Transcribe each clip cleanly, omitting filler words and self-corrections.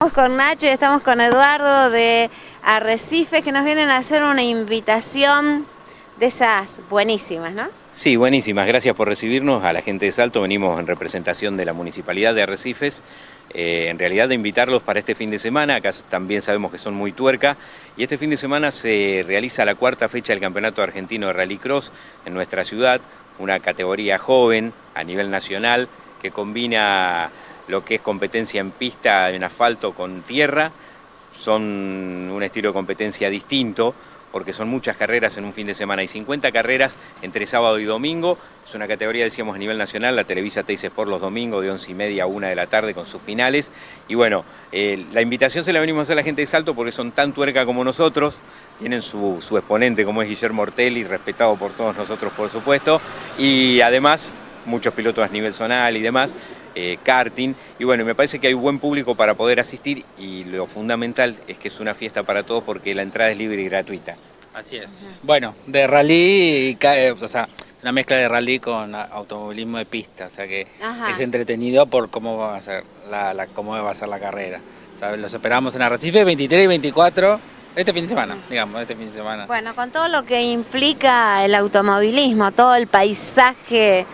Estamos con Nacho y estamos con Eduardo de Arrecifes, que nos vienen a hacer una invitación de esas buenísimas, ¿no? Sí, buenísimas. Gracias por recibirnos. A la gente de Salto venimos en representación de la Municipalidad de Arrecifes, en realidad de invitarlos para este fin de semana. Acá también sabemos que son muy tuerca y este fin de semana se realiza la cuarta fecha del Campeonato Argentino de Rallycross en nuestra ciudad, una categoría joven a nivel nacional que combina lo que es competencia en pista, en asfalto con tierra. Son un estilo de competencia distinto, porque son muchas carreras en un fin de semana. Hay 50 carreras entre sábado y domingo. Es una categoría, decíamos, a nivel nacional. La Televisa Teis Sport los domingos de 11:30 a 1 de la tarde con sus finales. Y bueno, la invitación se la venimos a hacer a la gente de Salto porque son tan tuerca como nosotros. Tienen su exponente, como es Guillermo Ortelli, respetado por todos nosotros, por supuesto. Y además, muchos pilotos a nivel zonal y demás. Karting, y bueno, me parece que hay un buen público para poder asistir y lo fundamental es que es una fiesta para todos porque la entrada es libre y gratuita. Así es. Bueno, de rally, o sea, una mezcla de rally con automovilismo de pista, o sea que es entretenido por cómo va a ser cómo va a ser la carrera. ¿Sabes? Los esperamos en Arrecife 23 y 24. Este fin de semana, digamos, este fin de semana. Bueno, con todo lo que implica el automovilismo, todo el paisaje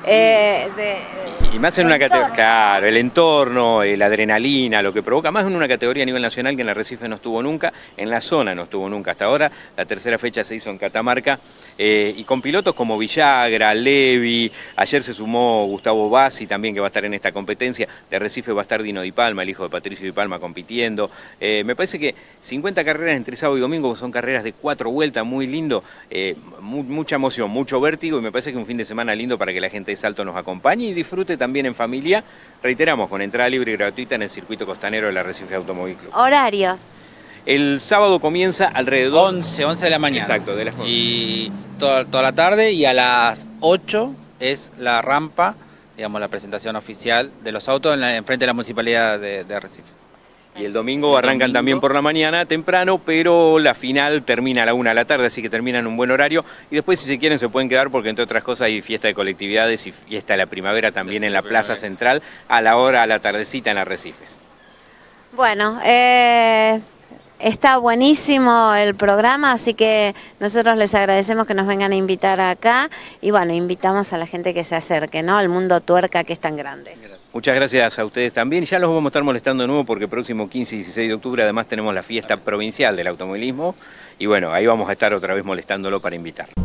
y más en una categoría, claro, el entorno, la adrenalina, lo que provoca, más en una categoría a nivel nacional que en Arrecife no estuvo nunca, en la zona no estuvo nunca hasta ahora. La tercera fecha se hizo en Catamarca y con pilotos como Villagra, Levi, ayer se sumó Gustavo Bassi también, que va a estar en esta competencia. De Arrecife va a estar Dino Di Palma, el hijo de Patricio Di Palma, compitiendo. Me parece que 50 carreras entre sábado y domingo, son carreras de 4 vueltas, muy lindo, mucha emoción, mucho vértigo, y me parece que un fin de semana lindo para que la gente de Salto nos acompañe y disfrute también en familia. Reiteramos, con entrada libre y gratuita en el circuito costanero del Arrecife Automóvil Club. Horarios. El sábado comienza alrededor 11 de la mañana. Exacto, de las 11. Y toda la tarde, y a las 8 es la rampa, digamos, la presentación oficial de los autos en frente de la Municipalidad de Arrecife. Y el domingo arrancan también por la mañana, temprano, pero la final termina a la 1 de la tarde, así que terminan en un buen horario. Y después, si se quieren, se pueden quedar porque, entre otras cosas, hay fiesta de colectividades y fiesta de la primavera también en la Plaza Central, a la tardecita en Arrecifes. Bueno, está buenísimo el programa, así que nosotros les agradecemos que nos vengan a invitar acá. Y bueno, invitamos a la gente que se acerque, ¿no? Al mundo tuerca que es tan grande. Muchas gracias a ustedes también. Ya los vamos a estar molestando de nuevo porque el próximo 15 y 16 de octubre además tenemos la fiesta provincial del automovilismo y bueno, ahí vamos a estar otra vez molestándolo para invitar.